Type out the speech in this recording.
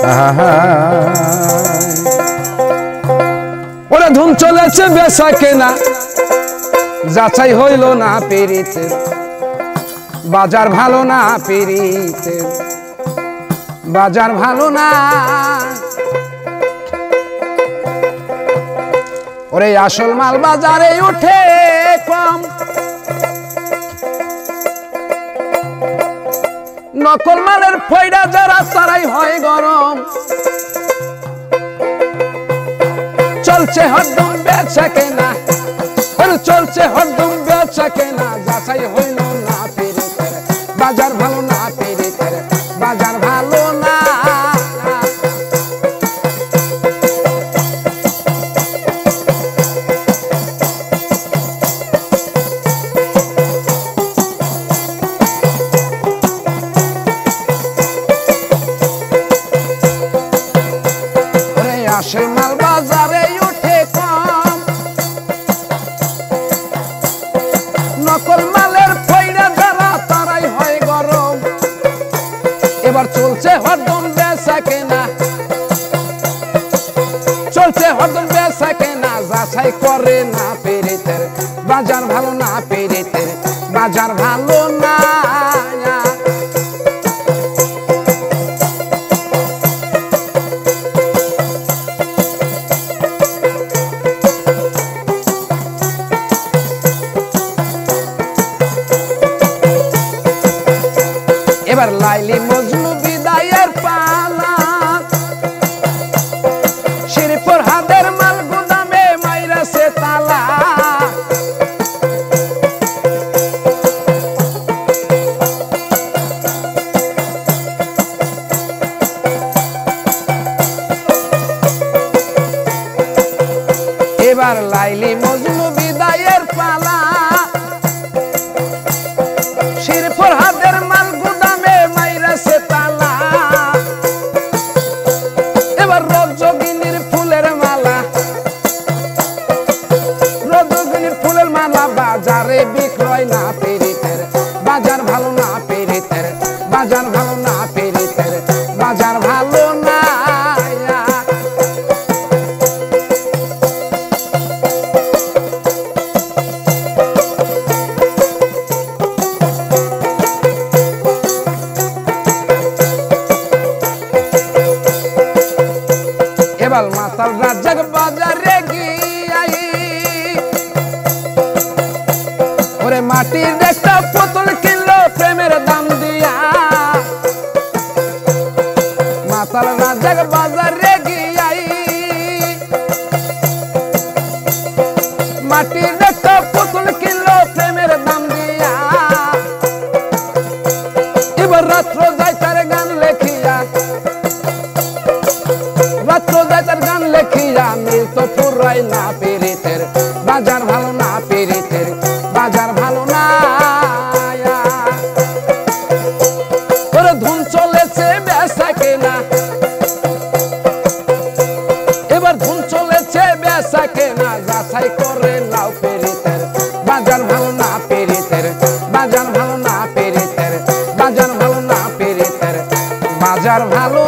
ওরে ধুম চলেছে বেচা কেনা যাচাই হইল না পেরিতে বাজার ভালো না পেরিতে বাজার ভালো না ওরে আসল মাল বাজারে উঠে কম নকল মালের ফয়দা যারা তারাই হয় গরম চলছে হরদম বেচা কেনা চলছে হরদম বেচা কেনা যাচাই হইল না পেরিতে বাজার ভালো না পেরিতে বাজার ভালো না আসল মাল বাজারে উঠে কম নকল মালের ফয়দা যারা তারাই হয় গরম এবার চলছে হরদম বেচা কেনা চলছে হরদম বেচা কেনা যাচাই করে না পেরিতে বাজার ভালো না পেরিতে বাজার ভালো না এবার লাইলি মজনু বিদায়ের পালা শিরপুর হাদের মাল গুদামে মাইরাছে তালা এবার লাইলি মজনু বিদায়ের পালা শিরপুর হাদের মাল মাইরাছে তালা এবার রজনীর ফুলের মালা রজনীর ফুলের মালা বাজারে বিক্রয় না পেরিতে বাজার ভালো না পেরিতে বাজার ভালো না পেরিতে বাজার ভালো না এবার মাতাল রাজ্জাক বাজারে গিয়াই ওরে মাটির একটা পুতুল কিনলো প্রেমের দাম দিয়া মাতাল রাজ্জাক বাজারে গিয়াই মাটির একটা পুতুল কিনলো প্রেমের দাম দিয়া এবার রাত্র যাই তার গান লেখিয়া রাত্র যাইতার গান লেখিয়া মিল তো ফুরাই না পেরিতে বাজার ভালো না পেরিতে বাজার ভালো না ওরে ধুম চলেছে বেচা কেনা এবার ধুম চলেছে বেচা কেনা যাচাই করে নাও পেরিতে বাজার ভালো না পেরিতে বাজার ভালো না পেরিতে বাজার ভালো না পেরিতে বাজার ভালো